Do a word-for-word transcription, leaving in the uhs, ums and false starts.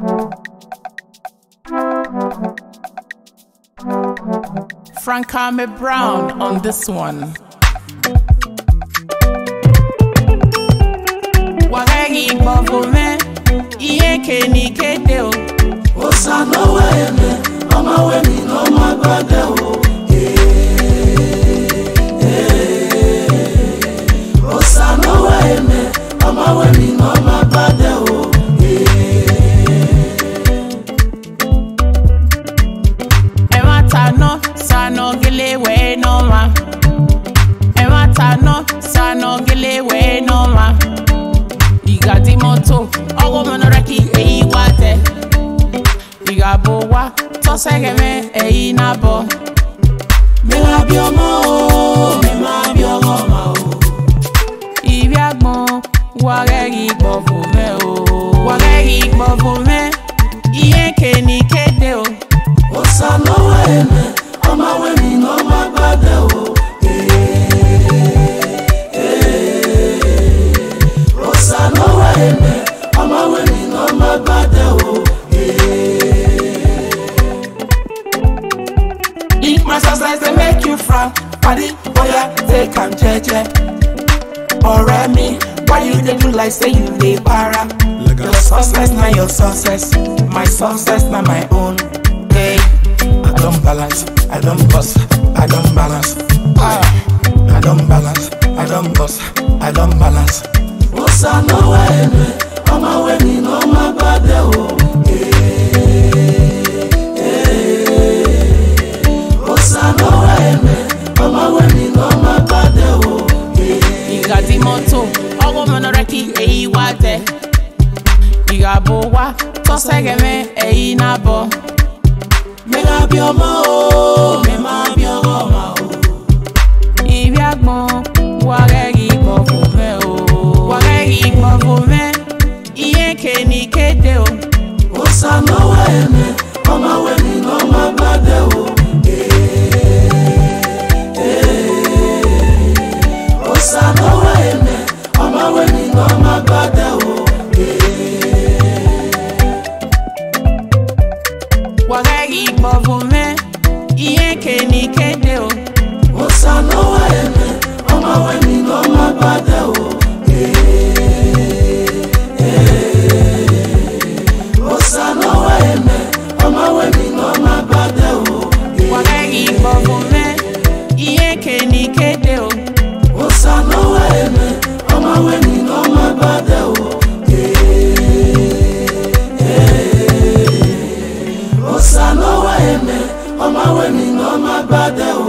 Franca me Brown on this one. I G B O V O me, iye ke ni kede o. Osa no way me, mama we mi no ma bade o. Osa no way me, mama we mi no ma bade o. E mata no, sa no gele we no ma. E mata no, sa no gele we no ma. Igati moto, ogo monoraki eyi wate. Igabo wa, tosege me eyi nabo. Me la biomo, me ma biomo ma o. Ibi agbon, wage I G B O V O me o. Wage I G B O V O me, iye ke ni kede o. Osa no way me, mama we mi no ma bade o. Osa no way me, mama we mi no ma bade o. Eat my success they make you frown. Paddy, boy, yeah, take am jeje. Ore me, why you dey do like say you dey para? Your success na your success, my success na my own. Hey, I don't balance, I don't bust, I don't balance. Ah, I don't balance, I don't bust, I don't balance. Osa no way me, mama we mi no ma bade o. Osa no way me, mama we mi no ma bade o. Igati moto, ogo monoraki eyi wate. Igabo wa, tosege me eyi nabo. Me la biomo, me ma biomo ma o. Ibi agbon, wage I G B O V O me o. Wage I G B O V O me, iye ke ni kede o. Osa no way me, mama we mi no ma bade o. Osa no way me, mama we mi no ma bade o. Wage I G B O V O me, iye ke ni kede o. Osa no way me, mama we mi no ma bade o. Osa no way me, mama we mi no ma bade o. Wage I G B O V O me, iye ke ni kede o. Osa no way me, mama we mi no ma bade o. Osa no way me, mama we mi no ma bade o.